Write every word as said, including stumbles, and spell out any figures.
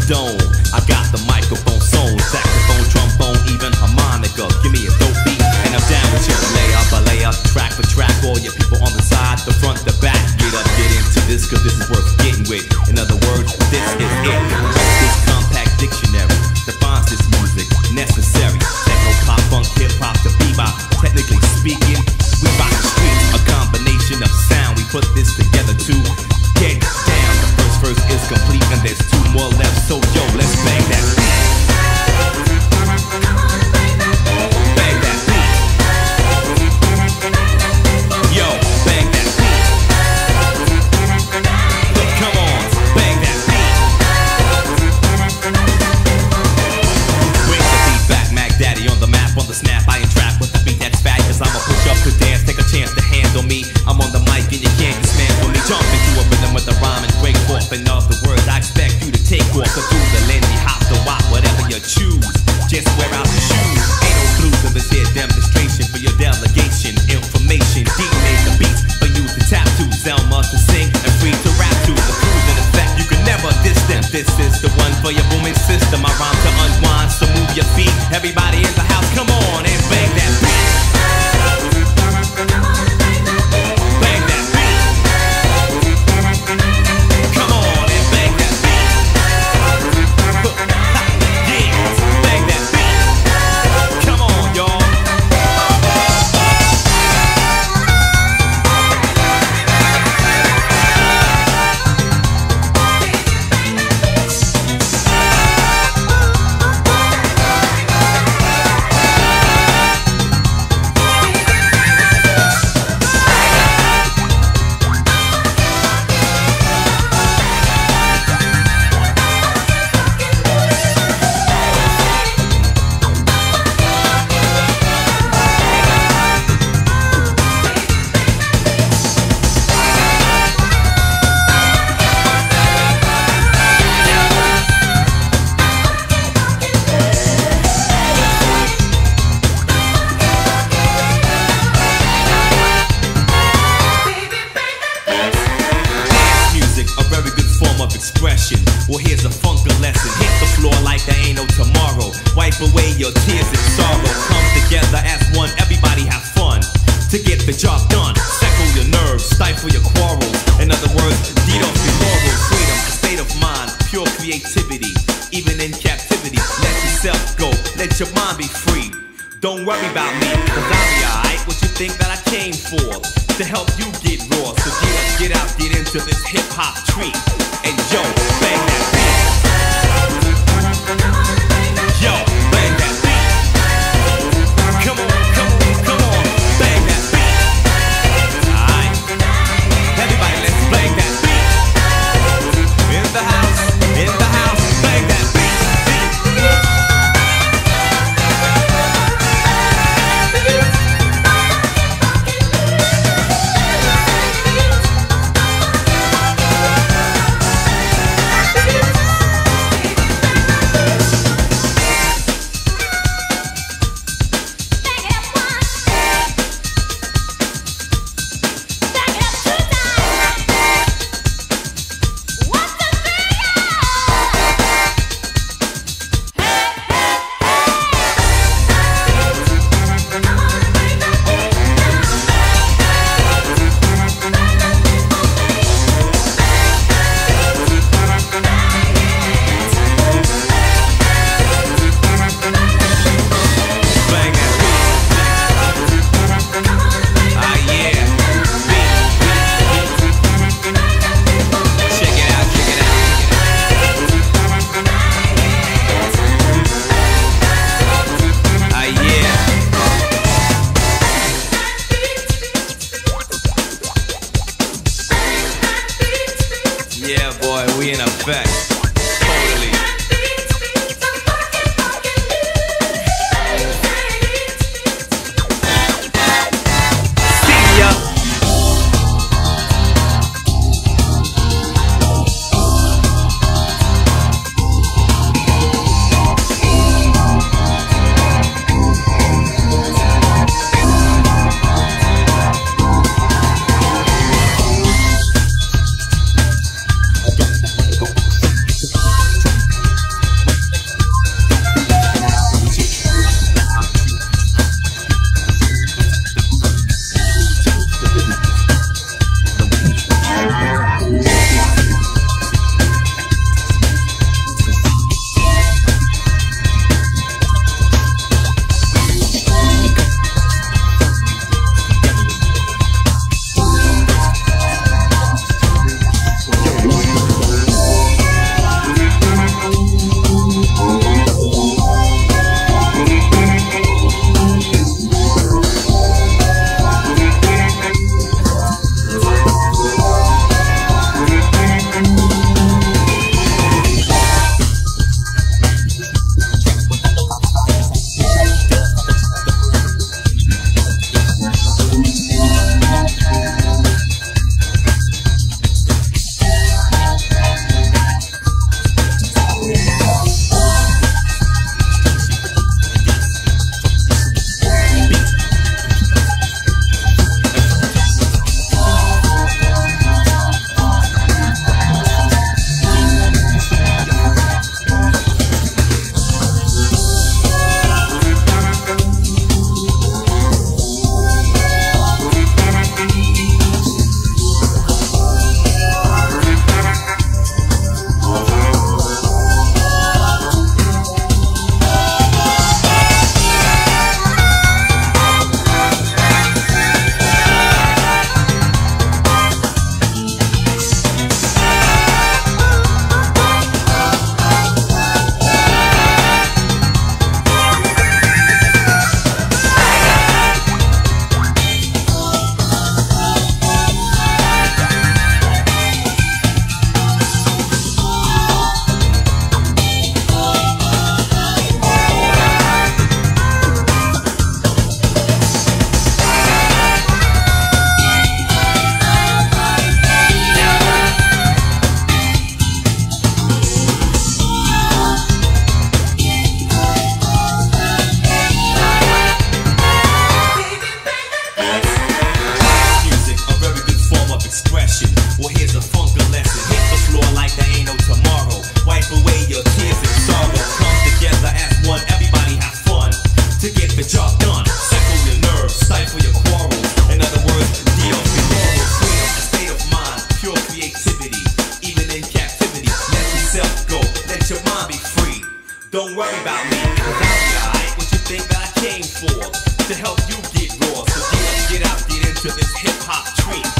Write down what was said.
dome. I got the microphone sewn, saxophone, trombone, even harmonica. Give me a dope beat and I'm down with you. Lay up, I lay up, track for track. All your people on the side, the front, the back. Get up, get into this, cause this is worth getting with. In other words, this is it. This compact dictionary defines this music necessary. Techno, pop, funk, hip hop, to bebop. Technically speaking, we rock the streets. A combination of sound. We put this together to get down. The first verse is complete and there's two more left. So yo, let's bang that beat. Bang that beat. Yo, bang that beat. Come on, bang that beat. Bring the beat back, Mac Daddy on the map, on the snap. I ain't trapped with the beat that's fat, cause I'ma push up to dance. Take a chance to handle me. I'm on the mic and you can't dismantle me. Jump into a rhythm with a rhyme and break forth. In other words, I expect you to take off. So do the Lindy, hop the wop, whatever you choose. Just wear out the shoes. Ain't no blues in this here demonstration for your delegation. Information, deep made the beats for you to tap to. Zelma to sing and free to rap to. The crew's in effect, you can never diss them. This is the one for your booming system. I rhyme to unwind, so move your feet. Everybody in the house, come on and bang that beat. Bang that beat. Come on and bang that beat. Yeah, bang that beat. Come on, y'all. Well, here's a funky lesson. Hit the floor like there ain't no tomorrow. Wipe away your tears and sorrow. Come together as one, everybody have fun to get the job done. Settle your nerves, stifle your quarrels. In other words, deed off your laurels. Freedom, a state of mind, pure creativity. Even in captivity, let yourself go, let your mind be free. Don't worry about me, cause I'll be alright. What you think that I came for? To help you get raw. So get up, get out, get into this hip-hop treat. And yo, bang that beat. Yo, bang that beat. Come on, come on, come on, bang that beat. Alright, everybody let's bang that beat. In the house, in the house, bang that beat. Beat. let your mind be free. Don't worry about me, cause I'll be alright. What you think that I came for? To help you get raw. So get up, get out, get into this hip hop tree.